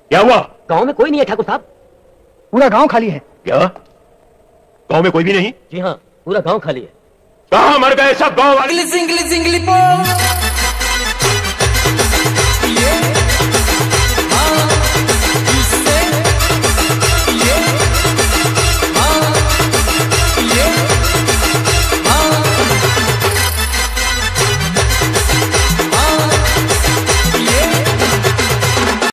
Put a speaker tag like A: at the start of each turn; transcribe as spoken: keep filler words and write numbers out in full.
A: क्या हुआ?
B: गांव में कोई नहीं है ठाकुर साहब।
C: पूरा गांव खाली है।
A: क्या? गांव में कोई भी नहीं?
B: जी हाँ, पूरा गांव खाली है।
A: कहाँ मर गए सब गांव वाले?
D: Singly, singly, singly,